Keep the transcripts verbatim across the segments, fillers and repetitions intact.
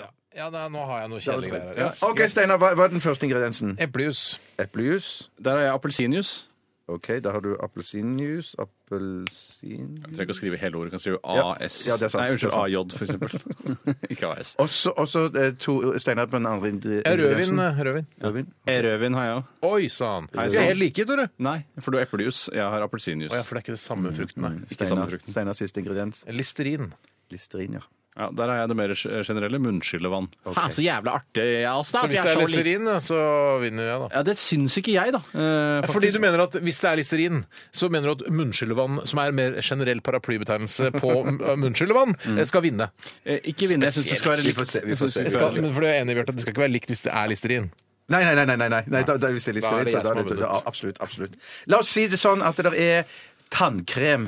Ja, ja da, nå har jeg noe kjedelig her. Ja. OK, Steinar, hva, hva er den første ingrediensen? Eplejus. Eplejus. Der har jeg appelsinjuice. OK, da har du appelsinjuice. Appelsin... Jeg trenger ikke å skrive hele ordet. Jeg kan skrive A S. Ja, det er sant. Nei, unnskyld, Det er sant. A J, for eksempel. Ikke A S. Også, også eh, to Steinar på den andre indi- Ja, rødvin. ingrediensen. Rødvin. Rødvin. Rødvin har jeg òg. Oi sann! Vi Hei, er sann. helt like, Tore. Nei, for du har eplejus. Jeg har appelsinjuice. Å ja, for det er ikke det samme frukten, nei. Ikke samme Steinar, frukten. Steinars siste ingrediens. Listerin. Listerin, ja. Ja, der har jeg det mer generelle munnskyllevann. Ok. Så jævla artig. Ja, Så hvis det er listerin, da, så vinner jeg, da. Ja, det syns ikke jeg, da. Eh, Fordi du mener at hvis det er listerin, så mener du at munnskyllevann, som er mer generell paraplybetegnelse på munnskyllevann, skal vinne. Eh, ikke vinne. Jeg syns det skal være Vi likt. får se. Vi får se. Det skal, men for du er enig, Bjørte, at det skal ikke være likt hvis det er listerin. Nei, nei, nei, nei, nei, nei. nei da, da, hvis det er Da er listerin, det så jeg da som er har det, vunnet. ja, absolutt, absolutt. La oss si det sånn at det er tannkrem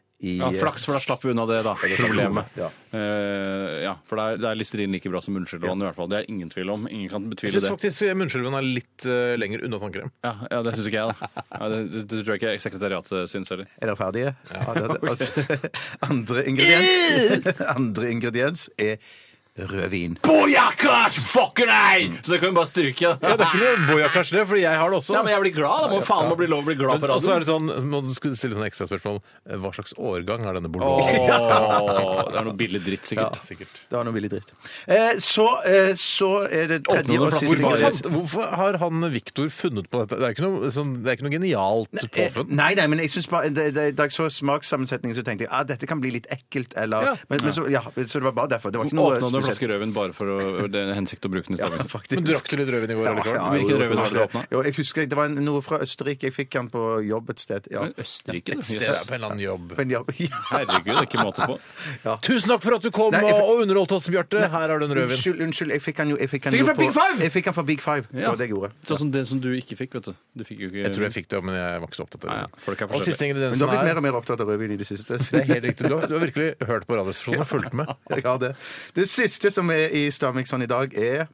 i Ja, flaks, for da slapp vi unna det, da. Problemet. Ja. Eh, ja, for det er, det er listerin like bra som munnskyllevann, i hvert fall. Det er ingen tvil om. Ingen kan Jeg betvile syns det. faktisk munnskyllevann er litt uh, lenger unna tannkrem. Ja, ja, det syns ikke jeg, da. Ja, det, det, det tror jeg ikke sekretariatet syns heller. Er dere ferdige? Ja, det er det. Altså, andre ingrediens Andre ingrediens er rødvin. Bojakas, fucker deg! Så det kan vi bare stryke. Ja, det er ikke noe bojakas det, fordi jeg har det også. Ja, men jeg blir glad. Da må faen meg bli lov å bli glad på Men også er radioen. det sånn, må du skulle stille sånne ekstra spørsmål. Hva slags årgang er denne Åh, Bordeaux? det er noe billig dritt, sikkert. Ja, sikkert. Det var noe billig dritt. Eh, så, eh, så er det tredje Åpne og noen siste flasker Hvorfor, bare- fant, hvorfor har han Victor funnet på dette? Det er ikke noe, sånn, det er ikke noe genialt Eh, påfunn. Nei, nei, men jeg synes bare det, det, Da jeg så smakssammensetningen, så tenkte jeg at ah, dette kan bli litt ekkelt. Eller, Ja. men, men så, ja, så det var bare derfor. Det var ikke noe Åpna du en spesielt. flaske rødvin bare for å, det er en hensikt å bruke den i Ja, stedet? faktisk. Men drakk du litt rødvin i går? eller klart? Hvilken jo, rødvin har du jo, åpnet? Jo, jeg husker Det var noe fra Østerrike. Jeg fikk den på jobb et sted. Ja. Men Østerrike, du. Det Yes. er på en eller annen jobb. På en jobb. Herregud, det er ikke måte på. Tusen takk for at du kom Nei, jeg- og, og underholdt oss, Bjarte. Her har du en rødvin. Unnskyld, unnskyld. Jeg fikk den jo, jeg fikk den Sikkert jo fra på- Big Five! Jeg fikk den fra Big Five. Det Ja. var det jeg gjorde. Sånn som det som du ikke fikk, vet du. Du fikk jo ikke Jeg tror jeg fikk det, men jeg var ikke så opptatt av Nei, det. ja, folk er Og forskjellige. siste Men du ingrediensen har blitt mer er og mer opptatt av rødvin i det siste. Det er helt riktig. Du har, du har virkelig hørt på Radioresepsjonen og fulgt med. Jeg har det. Det siste som er i stavmikseren i dag, er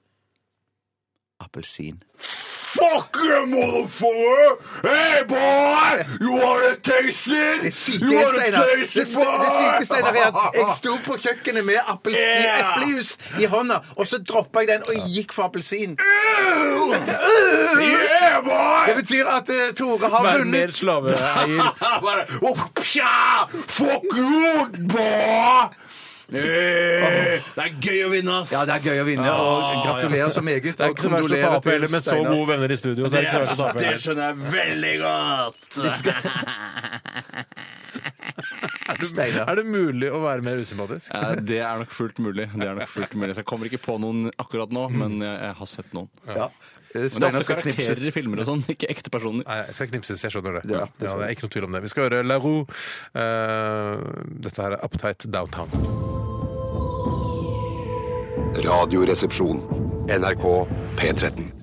appelsin. Fuck you, motherfucker! Hey, boy! You wanna taste it? Det syke, Steinar, det, det syke, Steinar, er at jeg sto på kjøkkenet med appelsin, Yeah! eplejus i hånda, og så droppa jeg den og gikk for appelsin. Yeah, boy! Det betyr at uh, Tore har Vær mer vunnet. slaveeier. Bare, oh, pja! Fuck you, boy! Eh, Det er gøy å vinne, ass! Ja, det er gøy å vinne, og gratulerer så meget. Det er ikke så verst å tape heller, med så gode venner i studio. Så Det, er det ikke verst å tape det heller. skjønner jeg veldig godt. Steinar. Er det mulig å være mer usympatisk? Ja, det er nok fullt mulig. Det er nok fullt mulig. Så jeg kommer ikke på noen akkurat nå, men jeg, jeg har sett noen. Ja. Eh, Men det er Steinar ofte skal knipses. karakterer i filmer og sånn, ikke ekte personer. Nei, jeg skal knipses, jeg skjønner det. Ja, Ja, det det, skal er ikke noe tvil om det. Vi skal høre La Roux. Eh, dette her er Uptight Downtown. Radioresepsjon. N R K P tretten.